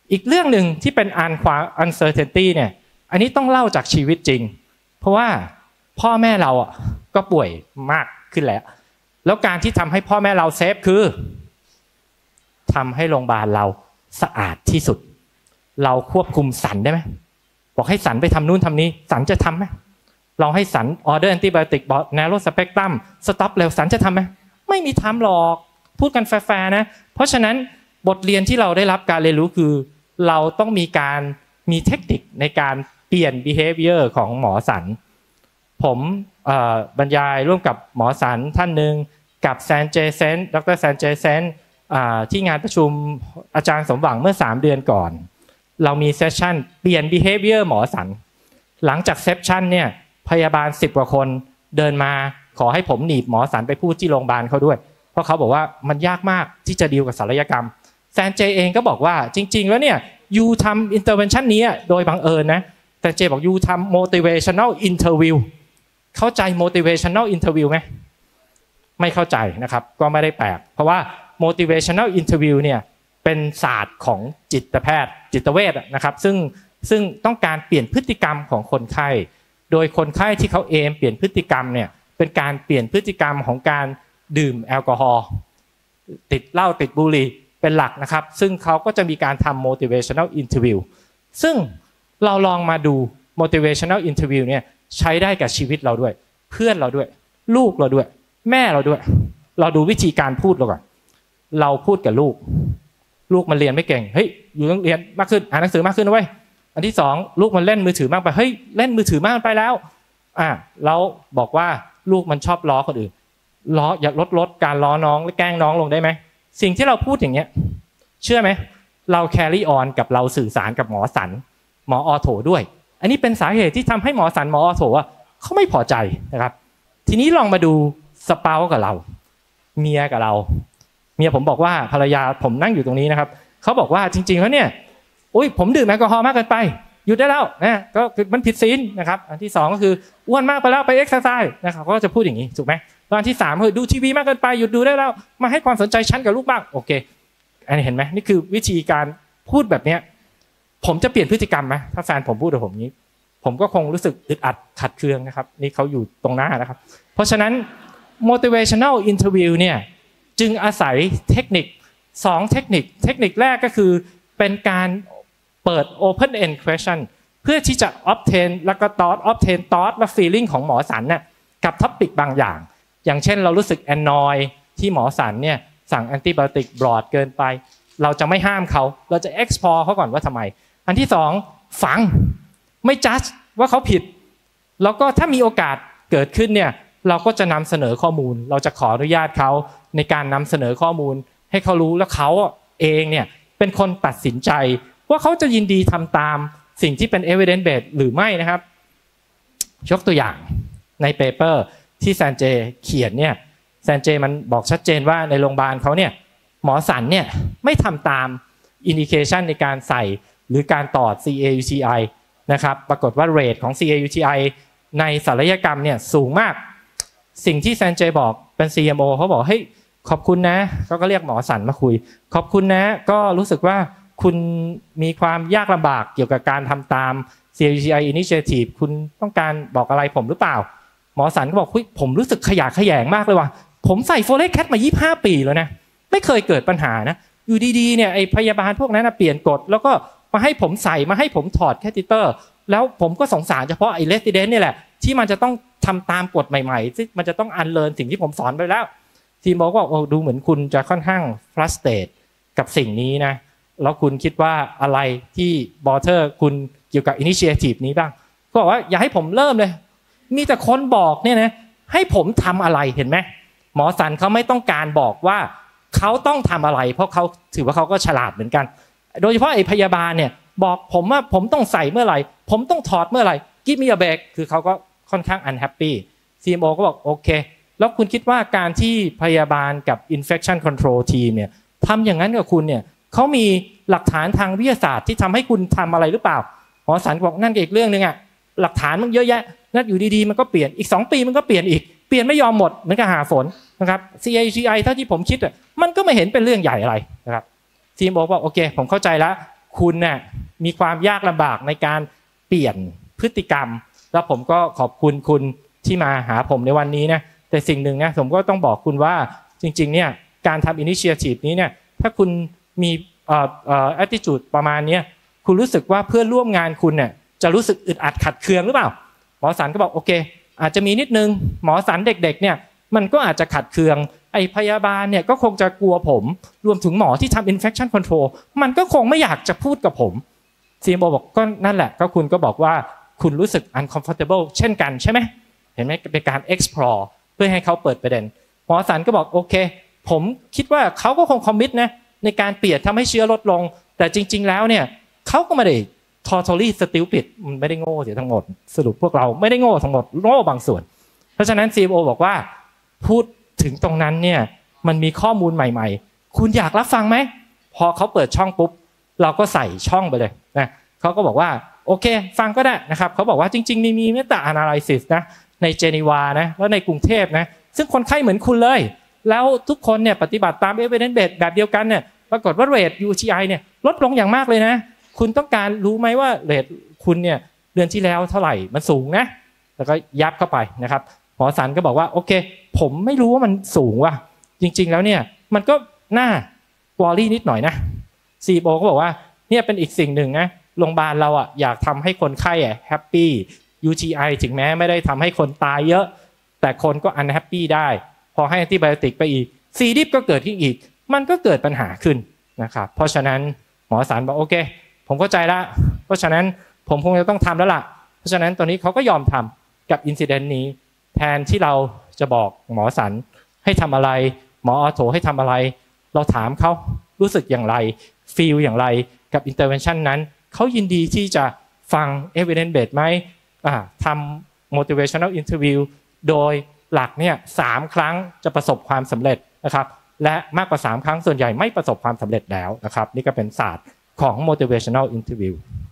อีกเรื่องหนึ่งที่เป็นuncertainty เนี่ยอันนี้ต้องเล่าจากชีวิตจริงเพราะว่าพ่อแม่เราก็ป่วยมากขึ้นแล้วการที่ทำให้พ่อแม่เราเซฟคือทำให้โรงพยาบาลเราสะอาดที่สุดเราควบคุมสันได้ไหมบอกให้สันไปทำนู่นทำนี้สันจะทำไหมเราให้สันออเดอร์แอนติไบโอติกบอกแนโรสเปกตรัมสต็อปเร็วสันจะทำไหมไม่มีทำหรอกพูดกันแฟร์ๆนะเพราะฉะนั้นบทเรียนที่เราได้รับการเรียนรู้คือเราต้องมีเทคนิคในการเปลี่ยน behavior ของหมอสันผมบรรยายร่วมกับหมอสันท่านหนึ่งกับแซนเจเซนดรแซนเจเซนที่งานประชุมอาจารย์สมหวังเมื่อ3 เดือนก่อนเรามีเซสชั่นเปลี่ยน behavior หมอสันหลังจากเซสชั่นเนี่ยพยาบาล10 กว่าคนเดินมาขอให้ผมหนีบหมอสันไปพูดที่โรงพยาบาลเขาด้วยเพราะเขาบอกว่ามันยากมากที่จะดีลกับศัลยกรรมแซนเจเองก็บอกว่าจริงๆแล้วเนี่ยยูทำ intervention นี้โดยบังเอิญนะแซนเจบอกยูทำ motivational interview เข้าใจ motivational interview ไหมไม่เข้าใจนะครับก็ไม่ได้แปลกเพราะว่า motivational interview เนี่ยเป็นศาสตร์ของจิตแพทย์จิตเวชนะครับซึ่งต้องการเปลี่ยนพฤติกรรมของคนไข้โดยคนไข้ที่เขาเปลี่ยนพฤติกรรมเนี่ยเป็นการเปลี่ยนพฤติกรรมของการดื่มแอลกอฮอล์ติดเหล้าติดบุหรี่เป็นหลักนะครับซึ่งเขาก็จะมีการทำ motivational interview ซึ่งเราลองมาดู motivational interview เนี่ยใช้ได้กับชีวิตเราด้วยเพื่อนเราด้วยลูกเราด้วยแม่เราด้วยเราดูวิธีการพูดเราก่อนเราพูดกับลูกมันเรียนไม่เก่งเฮ้ยอยู่ต้องเรียนมากขึ้นอ่านหนังสือมากขึ้นนะเว้ยอันที่2ลูกมันเล่นมือถือมากไปเฮ้ยเล่นมือถือมากไปแล้วแล้วบอกว่าลูกมันชอบล้อคนอื่นล้ออยากลดการล้อน้องและแกล้งน้องลงได้ไหมสิ่งที่เราพูดอย่างเงี้ยเชื่อไหมเราแครี่ออนกับเราสื่อสารกับหมอสันหมอออโถด้วยอันนี้เป็นสาเหตุที่ทำให้หมอสันหมอออโถเขาไม่พอใจนะครับทีนี้ลองมาดูสเปากับเราเมียกับเราเมียผมบอกว่าภรรยาผมนั่งอยู่ตรงนี้นะครับเขาบอกว่าจริงๆแล้วเนี่ยอุ้ยผมดื่มแอลกอฮอล์มากเกินไปหยุดได้แล้วนะก็มันผิดศีลนะครับอันที่2ก็คืออ้วนมากไปแล้วไปเอ็กซ์ไซส์นะครับเขาก็จะพูดอย่างนี้ถูกไหมอันที่3คือดูทีวีมากเกินไปหยุดดูได้แล้วมาให้ความสนใจฉันกับลูกบ้างโอเคอันนี้เห็นไหมนี่คือวิธีการพูดแบบเนี้ยผมจะเปลี่ยนพฤติกรรมไหมถ้าแฟนผมพูดกับผมนี้ผมก็คงรู้สึกอึดอัดขัดเคืองนะครับนี่เขาอยู่ตรงหน้านะครับเพราะฉะนั้น motivational interview เนี่ยจึงอาศัยเทคนิค2เทคนิคแรกก็คือเป็นการเปิด open end question เพื่อที่จะ obtain แล้วก็ obtain thought และ feeling ของหมอสันเนี่ยกับท็อปิกบางอย่างเช่นเรารู้สึก annoy ที่หมอสันเนี่ยสั่งแอนติไบโอติกบรอดเกินไปเราจะไม่ห้ามเขาเราจะ explore เขาก่อนว่าทำไมอันที่2ฟังไม่ judge ว่าเขาผิดแล้วก็ถ้ามีโอกาสเกิดขึ้นเนี่ยเราก็จะนำเสนอข้อมูลเราจะขออนุญาตเขาในการนำเสนอข้อมูลให้เขารู้แล้วเขาเองเนี่ยเป็นคนตัดสินใจว่าเขาจะยินดีทำตามสิ่งที่เป็น evidence based หรือไม่นะครับยกตัวอย่างในเปเปอร์ที่แซนเจเขียนเนี่ยแซนเจมันบอกชัดเจนว่าในโรงพยาบาลเขาเนี่ยหมอสันเนี่ยไม่ทำตาม indication ในการใส่หรือการตอด CAUTI นะครับปรากฏว่าเรทของ CAUTI ในศัลยกรรมเนี่ยสูงมากสิ่งที่แซนเจบอกเป็น CMO เขาบอกเฮ้ยขอบคุณนะเขาก็เรียกหมอสันมาคุยขอบคุณนะก็รู้สึกว่าคุณมีความยากลำบากเกี่ยวกับการทำตาม CAUTI Initiative คุณต้องการบอกอะไรผมหรือเปล่าหมอสันก็บอกผมรู้สึกขยะแขยงมากเลยว่ะผมใส่โฟเลตแคทมา25 ปีแล้วนะไม่เคยเกิดปัญหานะอยู่ดีๆเนี่ยไอพยาบาลพวกนั้นเปลี่ยนกฎแล้วก็มาให้ผมใส่มาให้ผมถอดแคทิเตอร์แล้วผมก็สงสารเฉพาะไอเรสซิเดนต์นี่แหละที่มันจะต้องทำตามกฎใหม่ๆซึ่งมันจะต้องอันเลิร์นสิ่งที่ผมสอนไปแล้วทีมบอกว่าดูเหมือนคุณจะค่อนข้างฟรัสเตรตกับสิ่งนี้นะแล้วคุณคิดว่าอะไรที่บอเทอร์คุณเกี่ยวกับอินิชิเอทีฟนี้บ้างก็บอกว่าอย่าให้ผมเริ่มเลยมีแต่คนบอกเนี่ยนะให้ผมทำอะไรเห็นไหมหมอสันเขาไม่ต้องการบอกว่าเขาต้องทำอะไรเพราะเขาถือว่าเขาก็ฉลาดเหมือนกันโดยเฉพาะไอ้พยาบาลเนี่ยบอกผมว่าผมต้องใส่เมื่อไหร่ผมต้องถอดเมื่อไหร่กิฟต์มีอะเบรกคือเขาก็ค่อนข้างอันแฮปปี้ CMO ก็บอกโอเคแล้วคุณคิดว่าการที่พยาบาลกับ infection control team เนี่ยทำอย่างนั้นกับคุณเนี่ยเขามีหลักฐานทางวิทยาศาสตร์ที่ทำให้คุณทำอะไรหรือเปล่าหมอสันบอกนั่นก็อีกเรื่องนึงอ่ะหลักฐานมันเยอะแยะนั่นอยู่ดีๆมันก็เปลี่ยนอีก2 ปีมันก็เปลี่ยนอีกเปลี่ยนไม่ยอมหมดเหมือนกับหาฝนนะครับ CAGI เท่าที่ผมคิดอ่ะมันก็ไม่เห็นเป็นเรื่องใหญ่อะไรนะครับทีมบอกว่าโอเคผมเข้าใจแล้วคุณเนี่ยมีความยากลำบากในการเปลี่ยนพฤติกรรมแล้วผมก็ขอบคุณคุณที่มาหาผมในวันนี้นะแต่สิ่งหนึ่งนะผมก็ต้องบอกคุณว่าจริงๆเนี่ยการทำ initiative นี้เนี่ยถ้าคุณมีattitude ประมาณนี้คุณรู้สึกว่าเพื่อนร่วมงานคุณเนี่ยจะรู้สึกอึดอัดขัดเคืองหรือเปล่าหมอสันก็บอกโอเคอาจจะมีนิดนึงหมอสันเด็กๆเนี่ยมันก็อาจจะขัดเคืองไอ้พยาบาลเนี่ยก็คงจะกลัวผมรวมถึงหมอที่ทำ infection control มันก็คงไม่อยากจะพูดกับผม CMO บอกก็นั่นแหละก็คุณก็บอกว่าคุณรู้สึก uncomfortable เช่นกันใช่ไหมเห็นไหมเป็นการ explore เพื่อให้เขาเปิดประเด็นหมอสันก็บอกโอเคผมคิดว่าเขาก็คงคอมมิตนะในการเปลี่ยนทำให้เชื้อลดลงแต่จริงๆแล้วเนี่ยเขาก็ไม่ได้ totally stupid มันไม่ได้โง่เสียทั้งหมดสรุปพวกเราไม่ได้โง่ทั้งหมดโง่บางส่วนเพราะฉะนั้น CMO บอกว่าพูดถึงตรงนั้นเนี่ยมันมีข้อมูลใหม่ๆคุณอยากรับฟังไหมพอเขาเปิดช่องปุ๊บเราก็ใส่ช่องไปเลยนะเขาก็บอกว่าโอเคฟังก็ได้นะครับเขาบอกว่าจริงๆมี meta analysis นะในเจนีวานะแล้วในกรุงเทพนะซึ่งคนไข้เหมือนคุณเลยแล้วทุกคนเนี่ยปฏิบัติตาม evidence base แบบเดียวกันเนี่ยปรากฏว่า rate UTI เนี่ยลดลงอย่างมากเลยนะคุณต้องการรู้ไหมว่า rate คุณเนี่ยเดือนที่แล้วเท่าไหร่มันสูงนะแล้วก็ยับเข้าไปนะครับหมอสันก็บอกว่าโอเคผมไม่รู้ว่ามันสูงว่ะจริงๆแล้วเนี่ยมันก็น่าวอรี่นิดหน่อยนะ CMO ก็บอกว่าเนี่ยเป็นอีกสิ่งหนึ่งนะโรงพยาบาลเราอ่ะอยากทำให้คนไข้แฮปปี้ UTI ถึงแม้ไม่ได้ทำให้คนตายเยอะแต่คนก็อันแฮปปี้ได้พอให้แอนติไบโอติกไปอีกซีดิฟก็เกิดขึ้นอีกมันก็เกิดปัญหาขึ้นนะครับเพราะฉะนั้นหมอสันบอกโอเคผมเข้าใจละเพราะฉะนั้นผมคงจะต้องทำแล้วล่ะเพราะฉะนั้นตอนนี้เขาก็ยอมทำกับอินซิเดนต์นี้แทนที่เราจะบอกหมอสันให้ทำอะไรหมอออโถให้ทำอะไรเราถามเขารู้สึกอย่างไรฟีลอย่างไรกับอินเตอร์เวนชั่นนั้นเขายินดีที่จะฟัง evidence base ไหมทำ motivational interview โดยหลักเนี่ย3 ครั้งจะประสบความสำเร็จนะครับและมากกว่า3 ครั้งส่วนใหญ่ไม่ประสบความสำเร็จแล้วนะครับนี่ก็เป็นศาสตร์ของ motivational interview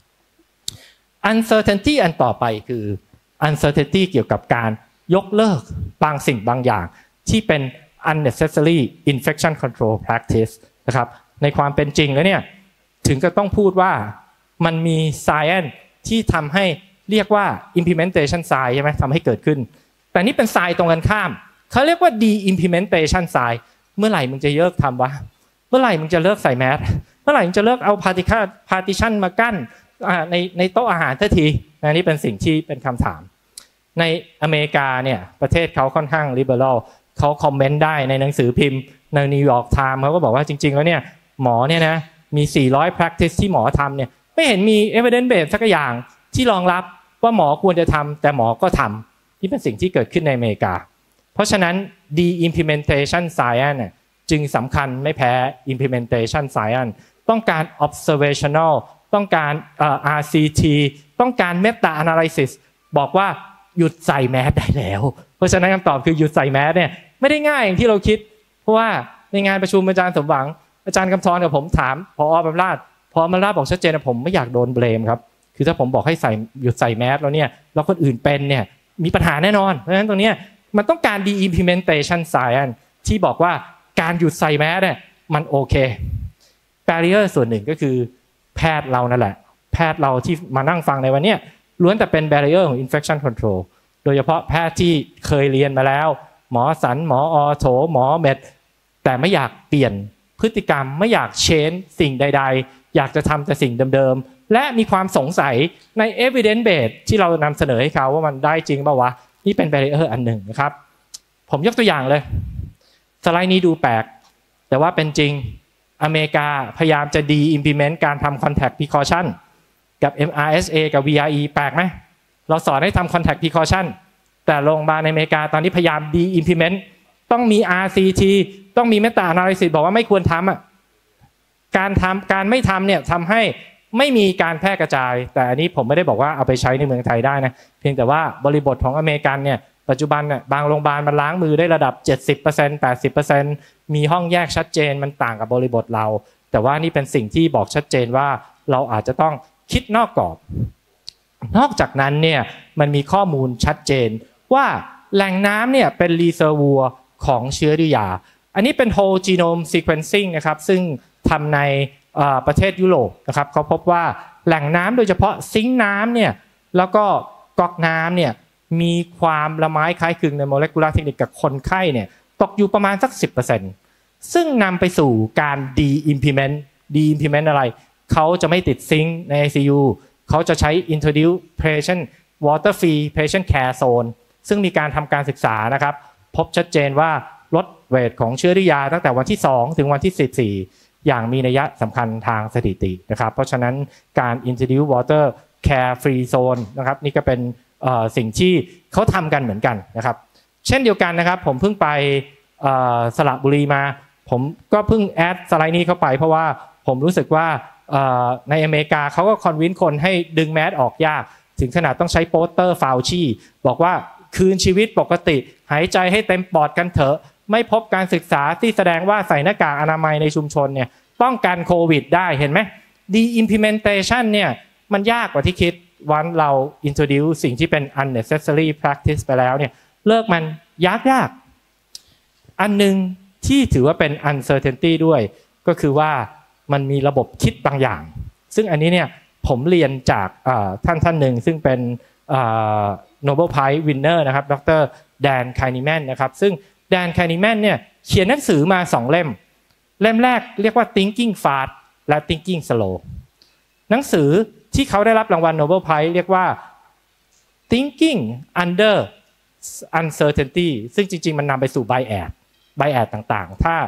uncertainty อันต่อไปคือ uncertainty เกี่ยวกับการยกเลิกบางสิ่งบางอย่างที่เป็น unnecessary infection control practice นะครับในความเป็นจริงแล้วเนี่ยถึงก็ต้องพูดว่ามันมี science ที่ทำให้เรียกว่า implementation science ใช่ไหมทำให้เกิดขึ้นแต่นี่เป็น science ตรงกันข้ามเขาเรียกว่า de-implementation science เมื่อไหร่มึงจะเลิกทำวะเมื่อไหร่มึงจะเลิกใส่แมสเมื่อไหร่มึงจะเลิกเอา partition มากั้นในโต๊ะอาหารทันทีนี่เป็นสิ่งที่เป็นคำถามในอเมริกาเนี่ยประเทศเขาค่อนข้าง liberal เขาคอมเมนต์ได้ในหนังสือพิมพ์ใน New York Times เขาก็บอกว่าจริงๆแล้วเนี่ยหมอเนี่ยนะมี400 practice ที่หมอทำเนี่ยไม่เห็นมี evidence base สักอย่างที่รองรับว่าหมอควรจะทำแต่หมอก็ทำที่เป็นสิ่งที่เกิดขึ้นในอเมริกาเพราะฉะนั้น de-implementation science จึงสำคัญไม่แพ้ implementation science ต้องการ observational ต้องการRCT ต้องการ meta analysis บอกว่าหยุดใส่แมสได้แล้วเพราะฉะนั้นคำตอบคือหยุดใส่แมสเนี่ยไม่ได้ง่ายอย่างที่เราคิดเพราะว่าในงานประชุมอาจารย์สมหวังอาจารย์กำธรกับผมถามผอ.บำราศผอ.บำราศบอกชัดเจนนะผมไม่อยากโดนเบลมครับคือถ้าผมบอกให้หยุดใส่แมสแล้วเนี่ยแล้วคนอื่นเป็นเนี่ยมีปัญหาแน่นอนเพราะฉะนั้นตรงนี้มันต้องการ de-implementation science ที่บอกว่าการหยุดใส่แมสเนี่ยมันโอเค barrier ส่วนหนึ่งก็คือแพทย์เรานั่นแหละแพทย์เราที่มานั่งฟังในวันนี้ล้วนแต่เป็น barrier ของ infection control โดยเฉพาะแพทย์ที่เคยเรียนมาแล้วหมอสันหมออโถหมอเมดแต่ไม่อยากเปลี่ยนพฤติกรรมไม่อยากเชนสิ่งใดๆอยากจะทำแต่สิ่งเดิมๆและมีความสงสัยใน evidence base ที่เรานำเสนอให้เขาว่ามันได้จริงป่าววะนี่เป็น barrier อันหนึ่งนะครับผมยกตัวอย่างเลยสไลด์นี้ดูแปลกแต่ว่าเป็นจริงอเมริกาพยายามจะ de-implement การทำ contact precaution กับ MRSA กับ VRE แปลกไหมเราสอนให้ทำ contact precaution แต่โรงพยาบาลในอเมริกาตอนนี้พยายาม de-implement ต้องมี RCT ต้องมี meta analysis บอกว่าไม่ควรทำการไม่ทำเนี่ยทำให้ไม่มีการแพร่กระจายแต่อันนี้ผมไม่ได้บอกว่าเอาไปใช้ในเมืองไทยได้นะเพียงแต่ว่าบริบทของอเมริกันเนี่ยปัจจุบันเนี่ยบางโรงพยาบาลมันล้างมือได้ระดับ 70% 80% มีห้องแยกชัดเจนมันต่างกับบริบทเราแต่ว่านี่เป็นสิ่งที่บอกชัดเจนว่าเราอาจจะต้องคิดนอกกรอบนอกจากนั้นเนี่ยมันมีข้อมูลชัดเจนว่าแหล่งน้ำเนี่ยเป็นรีเซอร์วัวของเชื้อดื้อยาอันนี้เป็น whole genome sequencing นะครับซึ่งทำในประเทศยุโรปนะครับเขาพบว่าแหล่งน้ำโดยเฉพาะซิงค์น้ำเนี่ยแล้วก็ก๊อกน้ำเนี่ยมีความละไม้คล้ายคลึงในโมเลกุลาร์เทคนิคกับคนไข้เนี่ยตกอยู่ประมาณสัก 10% ซึ่งนำไปสู่การ de-implement อะไรเขาจะไม่ติดซิงค์ใน ICU เขาจะใช้ introduce patient water free patient care zone ซึ่งมีการทำการศึกษานะครับพบชัดเจนว่าลดเรทของเชื้อริยาตั้งแต่วันที่2ถึงวันที่14อย่างมีนัยสำคัญทางสถิตินะครับเพราะฉะนั้นการ introduce water care free zone นะครับนี่ก็เป็นสิ่งที่เขาทำกันเหมือนกันนะครับเช่นเดียวกันนะครับผมเพิ่งไปสระบุรีมาผมก็เพิ่งแอดสไลด์นี้เข้าไปเพราะว่าผมรู้สึกว่าในอเมริกาเขาก็คอนวินคนให้ดึงแมสออกยากถึงขนาดต้องใช้โปสเตอร์ฟาวชีบอกว่าคืนชีวิตปกติหายใจให้เต็มปอดกันเถอะไม่พบการศึกษาที่แสดงว่าใส่หน้ากากอนามัยในชุมชนเนี่ยป้องกันโควิดได้เห็นไหม de-implementation เนี่ยมันยากกว่าที่คิดวันเรา introduce สิ่งที่เป็น unnecessary practice ไปแล้วเนี่ยเลิกมันยากอันนึงที่ถือว่าเป็น uncertainty ด้วยก็คือว่ามันมีระบบคิดบางอย่างซึ่งอันนี้เนี่ยผมเรียนจากท่านหนึ่งซึ่งเป็นNobel Prize winner นะครับดร. แดน ไคนิแมนนะครับซึ่งแดน ไคนิแมนเนี่ยเขียนหนังสือมา2 เล่มแรกเรียกว่า Thinking Fast และ Thinking Slow หนังสือที่เขาได้รับรางวัล Nobel Prize เรียกว่า Thinking Under Uncertainty ซึ่งจริงๆมันนำไปสู่ bias ต่างๆถ้า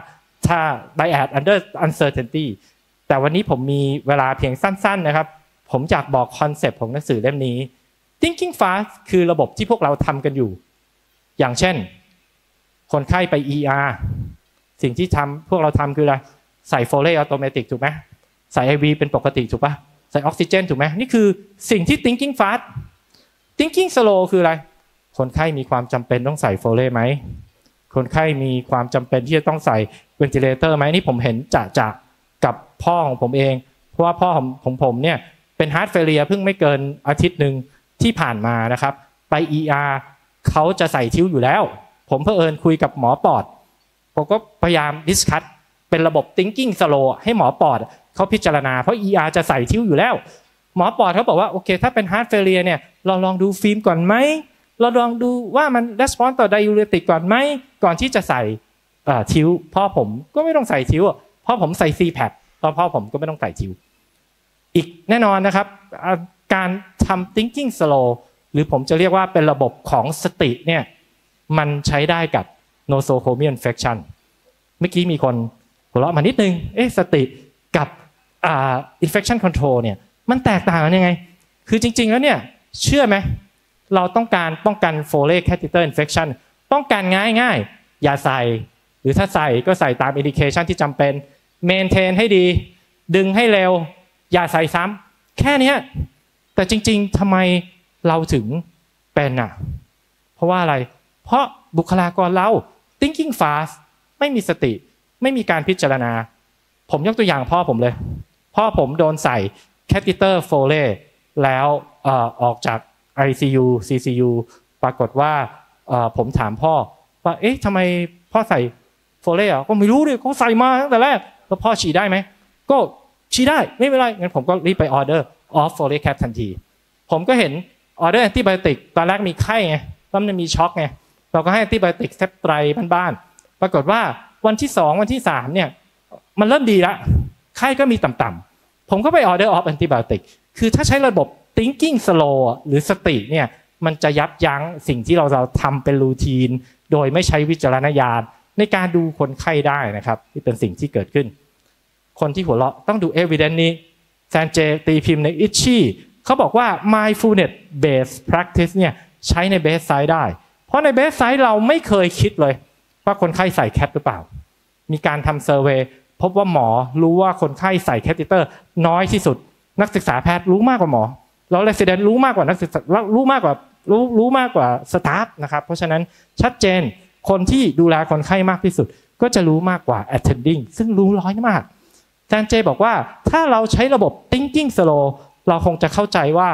bias under uncertainty แต่วันนี้ผมมีเวลาเพียงสั้นๆนะครับผมอยากบอกคอนเซปต์ของหนังสือเล่มนี้ Thinking Fast คือระบบที่พวกเราทำกันอยู่อย่างเช่นคนไข้ไป ER สิ่งที่พวกเราทำคืออะไรใส่โฟเลต์ออโตเมติกถูกไหมใส่ IV เป็นปกติถูกปะใส่ออกซิเจนถูกไหมนี่คือสิ่งที่ Thinking Fast Thinking Slow คืออะไรคนไข้มีความจำเป็นต้องใส่โฟเลต์ไหมคนไข้มีความจำเป็นที่จะต้องใส่เวนติเลเตอร์ไหมนี่ผมเห็นจะกับพ่อของผมเองเพราะว่าพ่อของผมเนี่ยเป็นฮาร์ทเฟลเลียเพิ่งไม่เกินอาทิตย์หนึ่งที่ผ่านมานะครับไป ER เขาจะใส่ทิ้วอยู่แล้วผมเผอิญคุยกับหมอปอดผมก็พยายามดิสคัสเป็นระบบ thinking slow ให้หมอปอดเขาพิจารณาเพราะ ER จะใส่ทิ้วอยู่แล้วหมอปอดเขาบอกว่าโอเคถ้าเป็นฮาร์ทเฟลเลียเนี่ยเราลองดูฟิล์มก่อนไหมเราลองดูว่ามัน response ต่อไดยูเรติกก่อนไหมก่อนที่จะใส่ทิ้วพ่อผมก็ไม่ต้องใส่ทิ้วพ่อผมใส่ CPAP พ่อผมก็ไม่ต้องใส่ทิ้วอีกแน่นอนนะครับการทำ thinking slow หรือผมจะเรียกว่าเป็นระบบของสติเนี่ยมันใช้ได้กับ nosocomial infection เมื่อกี้มีคนหัวเราะมานิดนึงสติกับinfection control เนี่ยมันแตกต่างกันยังไงคือจริงๆแล้วเนี่ยเชื่อไหมเราต้องการป้องกัน Foley catheter infection ป้องกันง่ายๆอย่าใส่หรือถ้าใส่ก็ใส่ตาม indication ที่จำเป็น maintain ให้ดีดึงให้เร็วอย่าใส่ซ้ำแค่นี้แต่จริงๆทำไมเราถึงเป็นเพราะว่าอะไรเพราะบุคลากรเรา thinking fast ไม่มีสติไม่มีการพิจารณาผมยกตัวอย่างพ่อผมเลยพ่อผมโดนใส่ catheter Foley แล้วออกจาก ICU CCU ปรากฏว่าผมถามพ่อว่าทำไมพ่อใส่โฟเลต์ก็ไม่รู้ดิเขาใส่มาตั้งแต่แรกแล้วพ่อฉีดได้ไหมก็ฉีดได้ไม่เป็นไรงั้นผมก็รีบไปออเดอร์ออฟโฟเลต์แคปทันทีผมก็เห็นออเดอร์แอนติไบโอติกตอนแรกมีไข้ไงแล้วมันมีช็อกไงเราก็ให้แอนติไบโอติกเซปไตรบ้านๆปรากฏว่าวันที่2วันที่3เนี่ยมันเริ่มดีละไข้ก็มีต่ำๆผมก็ไปออเดอร์ออฟแอนติไบโอติกคือถ้าใช้ระบบ thinking slow หรือสติเนี่ยมันจะยับยั้งสิ่งที่เราทำเป็นรูทีนโดยไม่ใช้วิจารณญาณในการดูคนไข้ได้นะครับที่เป็นสิ่งที่เกิดขึ้นคนที่หัวเราะต้องดู evidence นี้แซนเจตีพิมพ์ใน Itchy เขาบอกว่า mindfulness based practice เนี่ยใช้ใน bedside ได้เพราะใน bedside เราไม่เคยคิดเลยว่าคนไข้ใส่แคทหรือเปล่ามีการทำเซอร์เวย์พบว่าหมอรู้ว่าคนไข้ใส่แคทเตอร์น้อยที่สุดนักศึกษาแพทย์รู้มากกว่าหมอแล้ว resident รู้มากกว่านักศึกษารู้มากกว่าสตาฟนะครับเพราะฉะนั้นชัดเจนคนที่ดูแลคนไข้มากที่สุดก็จะรู้มากกว่า attending ซึ่งรู้น้อยมากอาจารย์เจบอกว่าถ้าเราใช้ระบบ thinking slow เราคงจะเข้าใจว่า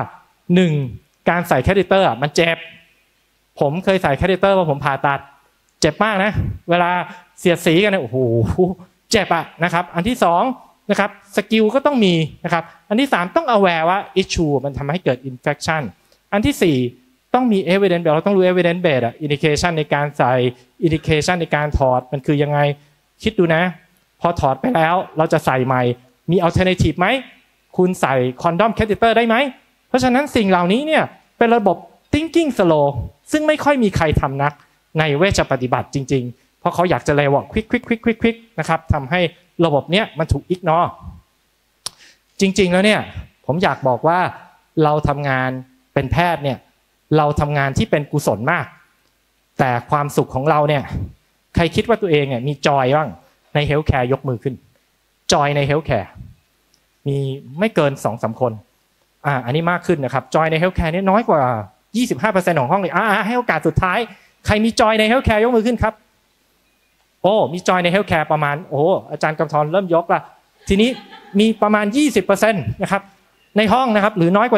1การใส่แคทเตอร์มันเจ็บผมเคยใส่แคทเตอร์ว่าผมผ่าตัดเจ็บมากนะเวลาเสียดสีกันเนี่ยโอ้โหเจ็บนะครับอันที่2 นะครับสกิลก็ต้องมีนะครับอันที่3ต้อง aware ว่า issue มันทำให้เกิด infection อันที่4ต้องมี evidence base เราต้องรู้ evidence base indication ในการใส่ indication ในการถอดมันคือยังไงคิดดูนะพอถอดไปแล้วเราจะใส่ใหม่มี alternative ไหมคุณใส่ condom catheter ได้ไหมเพราะฉะนั้นสิ่งเหล่านี้เนี่ยเป็นระบบ thinking slow ซึ่งไม่ค่อยมีใครทำนักในเวชปฏิบัติจริงๆเพราะเขาอยากจะเร็วควิกนะครับทำให้ระบบเนี้ยมันถูกอิกนอจริงๆแล้วเนี่ยผมอยากบอกว่าเราทำงานเป็นแพทย์เนี่ยเราทำงานที่เป็นกุศลมากแต่ความสุขของเราเนี่ยใครคิดว่าตัวเองเนี่ยมีจอยบ้างในเฮลท์แคร์ยกมือขึ้นจอยในเฮลท์แคร์มีไม่เกิน 2-3 คนอันนี้มากขึ้นนะครับจอยในเฮลท์แคร์นี่น้อยกว่า 25% ของห้องเลยให้โอกาสสุดท้ายใครมีจอยในเฮลท์แคร์ยกมือขึ้นครับโอ้มีจอยในเฮลท์แคร์ประมาณอาจารย์กำธรเริ่มยกละทีนี้มีประมาณ 20% นะครับในห้องนะครับหรือน้อยกว่า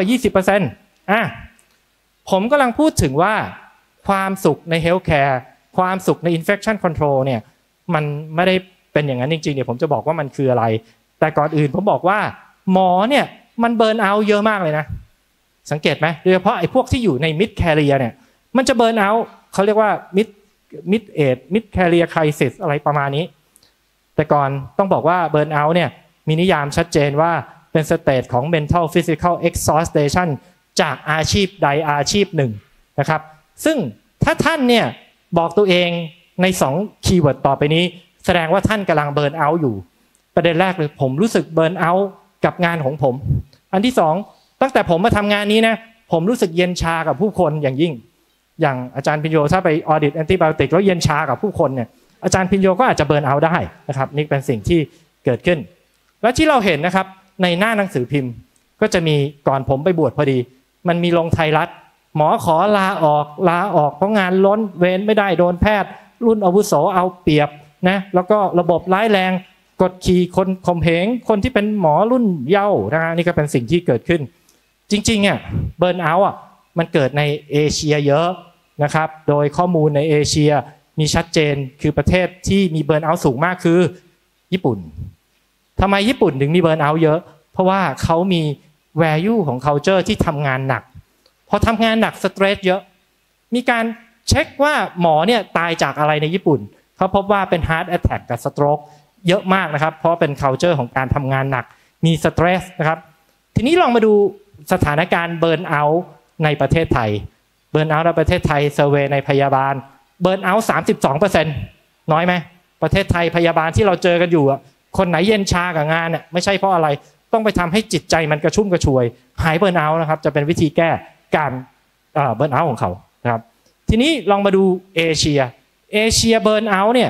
20% ผมกำลังพูดถึงว่าความสุขในเฮลท์แคร์ความสุขใน infection control เนี่ยมันไม่ได้เป็นอย่างนั้นจริงๆเดี๋ยวผมจะบอกว่ามันคืออะไรแต่ก่อนอื่นผมบอกว่าหมอเนี่ยมันเบิร์นเอาท์เยอะมากเลยนะสังเกตไหมโดยเฉพาะไอ้พวกที่อยู่ใน mid career เนี่ยมันจะเบิร์นเอาท์เขาเรียกว่า mid age mid career crisis อะไรประมาณนี้แต่ก่อนต้องบอกว่าเบิร์นเอาท์เนี่ยมีนิยามชัดเจนว่าเป็นสเตจของ mental physical exhaustion จากอาชีพใดอาชีพหนึ่งนะครับซึ่งถ้าท่านเนี่ยบอกตัวเองใน2คีย์เวิร์ดต่อไปนี้แสดงว่าท่านกำลังเบิร์นเอาท์อยู่ประเด็นแรกเลยผมรู้สึกเบิร์นเอาท์กับงานของผมอันที่2ตั้งแต่ผมมาทำงานนี้นะผมรู้สึกเย็นชากับผู้คนอย่างยิ่งอย่างอาจารย์พิญโยถ้าไปออดิตแอนติไบโอติกแล้วเย็นชากับผู้คนเนี่ยอาจารย์พิญโยก็อาจจะเบิร์นเอาท์ได้นะครับนี่เป็นสิ่งที่เกิดขึ้นและที่เราเห็นนะครับในหน้าหนังสือพิมพ์ก็จะมีก่อนผมไปบวชพอดีมันมีลงไทยรัฐหมอขอลาออกเพราะงานล้นเว้นไม่ได้โดนแพทย์รุ่นอาวุโสเอาเปรียบนะแล้วก็ระบบร้ายแรงกดขี่คนข่มเหงคนที่เป็นหมอรุ่นเยาว์นะนี่ก็เป็นสิ่งที่เกิดขึ้นจริงๆเนี่ยเบิร์นเอาท์มันเกิดในเอเชียเยอะนะครับโดยข้อมูลในเอเชียมีชัดเจนคือประเทศที่มีเบิร์นเอาท์สูงมากคือญี่ปุ่นทำไมญี่ปุ่นถึงมีเบิร์นเอาท์เยอะเพราะว่าเขามี value ของ culture ที่ทำงานหนักพอทำงานหนักสเตรสเยอะมีการเช็คว่าหมอเนี่ยตายจากอะไรในญี่ปุ่นเขาพบว่าเป็น heart attack กับ stroke เยอะมากนะครับเพราะเป็น culture ของการทำงานหนักมีสเตรสนะครับทีนี้ลองมาดูสถานการณ์เบิร์นเอาท์ในประเทศไทยเบิร์นเอาท์ในประเทศไทยเซอร์เวย์ในพยาบาลเบิร์นเอาท์ 32% น้อยไหมประเทศไทยพยาบาลที่เราเจอกันอยู่คนไหนเย็นชากับงานเนี่ยไม่ใช่เพราะอะไรต้องไปทำให้จิตใจมันกระชุ่มกระชวยหายเบิร์นเอาท์นะครับจะเป็นวิธีแก้การเบิร์นเอาท์ของเขานะครับทีนี้ลองมาดูเอเชียเบิร์นเอาท์เนี่ย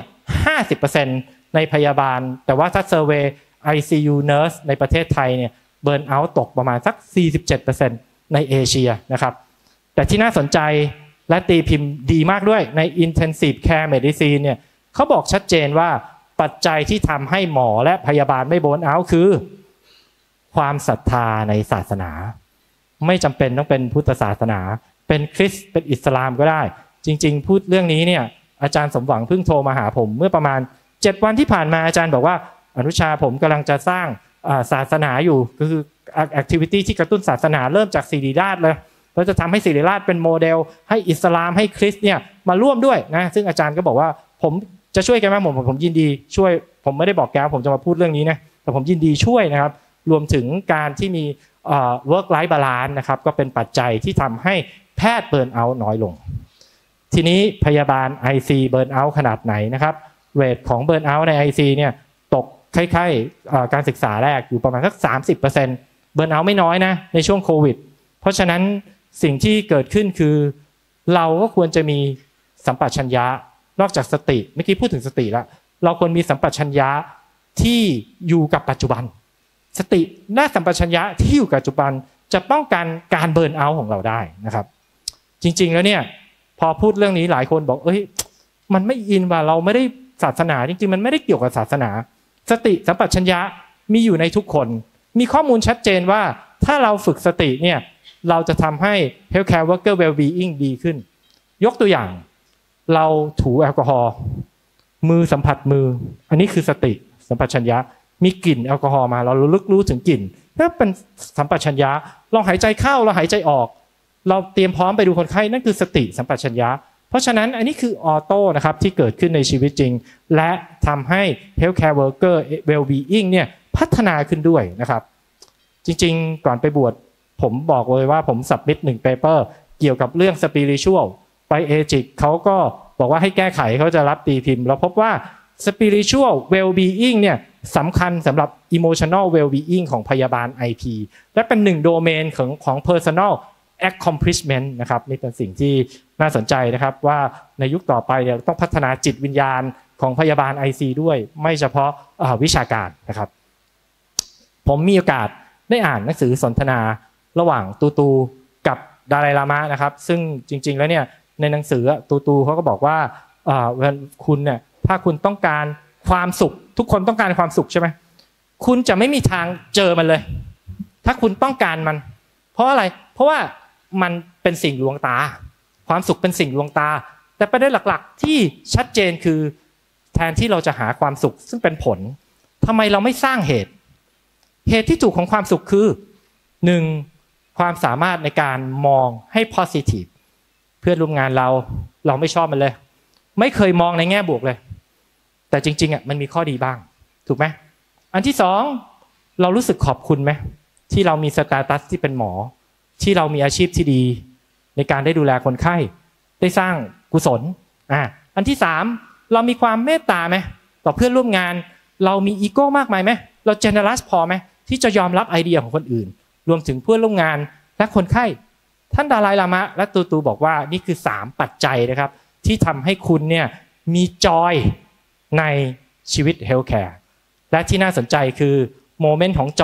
50% ในพยาบาลแต่ว่าถ้าเซอร์เวย์ ICU nurse ในประเทศไทยเนี่ยเบิร์นเอาท์ตกประมาณสัก 47% ในเอเชียนะครับแต่ที่น่าสนใจและตีพิมพ์ดีมากด้วยใน Intensive Care Medicine เนี่ยเขาบอกชัดเจนว่าปัจจัยที่ทำให้หมอและพยาบาลไม่เบิร์นเอาท์คือความศรัทธาในศาสนาไม่จำเป็นต้องเป็นพุทธศาสนาเป็นคริสต์เป็นอิสลามก็ได้จริงๆพูดเรื่องนี้เนี่ยอาจารย์สมหวังเพิ่งโทรมาหาผมเมื่อประมาณ7 วันที่ผ่านมาอาจารย์บอกว่าอนุชาผมกำลังจะสร้างศาสนาอยู่ก็คือ activity ที่กระตุ้นศาสนาเริ่มจากศิริราชเลยเราจะทำให้ศิริราชเป็นโมเดลให้อิสลามให้คริสต์เนี่ยมาร่วมด้วยนะซึ่งอาจารย์ก็บอกว่าผมจะช่วยแกไหมผมยินดีช่วยผมไม่ได้บอกแกผมจะมาพูดเรื่องนี้นะแต่ผมยินดีช่วยนะครับรวมถึงการที่มีwork life balance นะครับก็เป็นปัจจัยที่ทำให้แพทย์เบิร์นเอาท์น้อยลงทีนี้พยาบาล IC เบิร์นเอาท์ขนาดไหนนะครับเรทของเบิร์นเอาท์ใน IC เนี่ยตกคล้ายๆการศึกษาแรกอยู่ประมาณสัก 30% เบิร์นเอาท์ไม่น้อยนะในช่วงโควิดเพราะฉะนั้นสิ่งที่เกิดขึ้นคือเราก็ควรจะมีสัมปชัญญะนอกจากสติเมื่อกี้พูดถึงสติแล้วเราควรมีสัมปชัญญะที่อยู่กับปัจจุบันสติและสัมปชัญญะที่อยู่กับปัจจุบันจะป้องกันการเบิร์นเอาท์ของเราได้นะครับจริงๆแล้วเนี่ยพอพูดเรื่องนี้หลายคนบอกมันไม่อินว่าเราไม่ได้ศาสนาจริงๆมันไม่ได้เกี่ยวกับศาสนาสติสัมปชัญญะมีอยู่ในทุกคนมีข้อมูลชัดเจนว่าถ้าเราฝึกสติเนี่ยเราจะทำให้ healthcare worker well-being ดีขึ้นยกตัวอย่างเราถูแอลกอฮอล์มือสัมผัสมืออันนี้คือสติสัมปชัญญะมีกลิ่นแอลกอฮอล์มาเรารู้ถึงกลิ่นนั่นเป็นสัมปชัญญะลองหายใจเข้าเราหายใจออกเราเตรียมพร้อมไปดูคนไข้นั่นคือสติสัมปชัญญะเพราะฉะนั้นอันนี้คือออโต้นะครับที่เกิดขึ้นในชีวิตจริงและทำให้ healthcare worker well-being เนี่ยพัฒนาขึ้นด้วยนะครับจริงๆก่อนไปบวชผมบอกเลยว่าผมสับมิต1 paper เกี่ยวกับเรื่อง spiritual ไปเอจิกเขาก็บอกว่าให้แก้ไขเขาจะรับตีพิมพ์แล้วพบว่า spiritual well-being เนี่ยสำคัญสำหรับ emotional well-being ของพยาบาล IP และเป็น1โดเมนของ personal accomplishment นะครับนี่เป็นสิ่งที่น่าสนใจนะครับว่าในยุคต่อไปเนี่ยต้องพัฒนาจิตวิญญาณของพยาบาล IC ด้วยไม่เฉพาะวิชาการนะครับผมมีโอกาสได้อ่านหนังสือสนทนาระหว่างตูกับดาไลลามะนะครับซึ่งจริงๆแล้วเนี่ยในหนังสือตูเขาก็บอกว่าคุณเนี่ยถ้าคุณต้องการความสุขทุกคนต้องการความสุขใช่ไหมคุณจะไม่มีทางเจอมันเลยถ้าคุณต้องการมันเพราะอะไรเพราะว่ามันเป็นสิ่งลวงตาความสุขเป็นสิ่งลวงตาแต่ประเด็นหลักๆที่ชัดเจนคือแทนที่เราจะหาความสุขซึ่งเป็นผลทำไมเราไม่สร้างเหตุที่ถูกของความสุขคือ 1. ความสามารถในการมองให้ positive เพื่อนร่วมงานเราไม่ชอบมันเลยไม่เคยมองในแง่บวกเลยแต่จริงๆมันมีข้อดีบ้างถูกไหมอันที่ 2เรารู้สึกขอบคุณไหมที่เรามีสเตตัสที่เป็นหมอที่เรามีอาชีพที่ดีในการได้ดูแลคนไข้ได้สร้างกุศลอันที่ 3เรามีความเมตตาไหมต่อเพื่อนร่วมงานเรามีอีโก้มากมายไหมเราเจเนอรัสพอไหมที่จะยอมรับไอเดียของคนอื่นรวมถึงเพื่อนร่วมงานและคนไข้ท่านดาไลลามะและตูบอกว่านี่คือ3ปัจจัยนะครับที่ทำให้คุณเนี่ยมีจอยในชีวิตเฮลท์แคร์และที่น่าสนใจคือโมเมนต์ของจ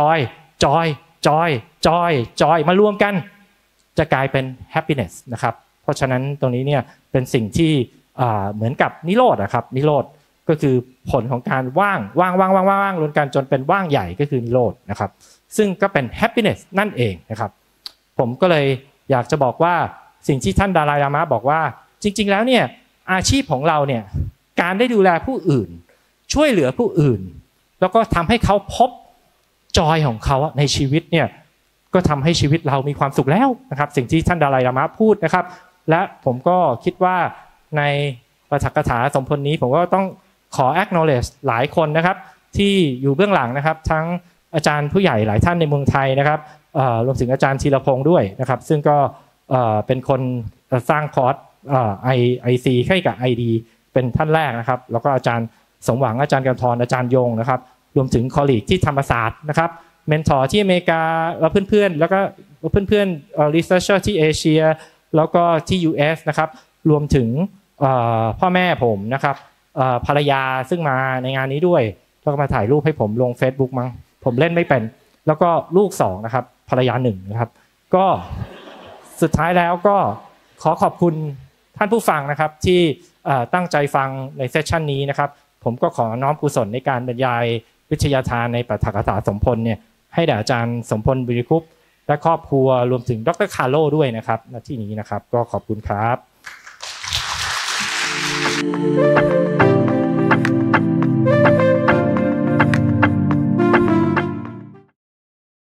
อยมารวมกันจะกลายเป็น happiness นะครับเพราะฉะนั้นตรงนี้เนี่ยเป็นสิ่งที่เหมือนกับนิโรธนะครับนิโรธก็คือผลของการว่างรวมกันจนเป็นว่างใหญ่ก็คือนิโรธนะครับซึ่งก็เป็น happiness นั่นเองนะครับผมก็เลยอยากจะบอกว่าสิ่งที่ท่านดาไลลามะบอกว่าจริงๆแล้วเนี่ยอาชีพของเราเนี่ยการได้ดูแลผู้อื่นช่วยเหลือผู้อื่นแล้วก็ทำให้เขาพบจอยของเขาในชีวิตเนี่ยก็ทำให้ชีวิตเรามีความสุขแล้วนะครับสิ่งที่ท่านดาไลลามะพูดนะครับและผมก็คิดว่าในปาฐกถาสมพลนี้ผมก็ต้องขอ acknowledge หลายคนนะครับที่อยู่เบื้องหลังนะครับทั้งอาจารย์ผู้ใหญ่หลายท่านในเมืองไทยนะครับรวมถึงอาจารย์ธีรพงศ์ด้วยนะครับซึ่งก็เป็นคนสร้างคอร์สIC ให้กับ ID เป็นท่านแรกนะครับแล้วก็อาจารย์สมหวังอาจารย์กำธรอาจารย์ยงนะครับรวมถึงคอลลีกที่ธรรมศาสตร์นะครับเมนทอร์ที่อเมริกาแล้วเพื่อนๆแล้วก็เพื่อนๆรีเสิร์ชเชอร์ที่เอเชียแล้วก็ที่ US นะครับรวมถึงพ่อแม่ผมนะครับภรรยาซึ่งมาในงานนี้ด้วยแล้วก็มาถ่ายรูปให้ผมลง Facebook มั้งผมเล่นไม่เป็นแล้วก็ลูก2นะครับภรรยา1นะครับก็สุดท้ายแล้วก็ขอขอบคุณท่านผู้ฟังนะครับที่ตั้งใจฟังในเซสชันนี้นะครับผมก็ขอน้อมกุศลในการบรรยายวิทยาทานในปาฐกถาสมพลเนี่ยให้แด่อาจารย์สมพลบุริคุปและครอบครัวรวมถึงดร.คาร์โลด้วยนะครับณที่นี้นะครับก็ขอบคุณครับ